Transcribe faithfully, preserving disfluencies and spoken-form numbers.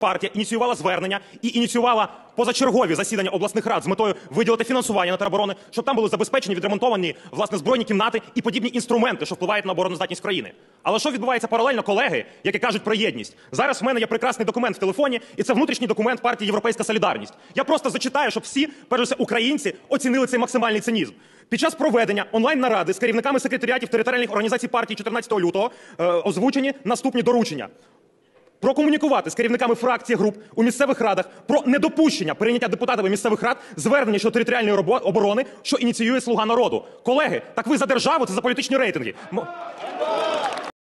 партія ініціювала звернення і ініціювала позачергові засідання обласних рад з метою виділити фінансування на тероборони, щоб там були забезпечені, відремонтовані, власне, збройні кімнати і подібні інструменти, що впливають на обороноздатність країни. Але що відбувається паралельно, колеги, які кажуть про єдність? Зараз в мене є прекрасний документ в телефоні, і це внутрішній документ партії «Європейська солідарність». Я просто зачитаю, щоб всі, перш за все, українці, оцінили цей максимальний цинізм. Під час проведення онлайн-наради з керівниками секретаріатів територіальних організацій партії чотирнадцятого лютого е, озвучені наступні доручення. Прокомунікувати з керівниками фракцій, груп у місцевих радах про недопущення прийняття депутатами місцевих рад звернення щодо територіальної оборони, що ініціює «Слуга народу». Колеги, так ви за державу, це за політичні рейтинги.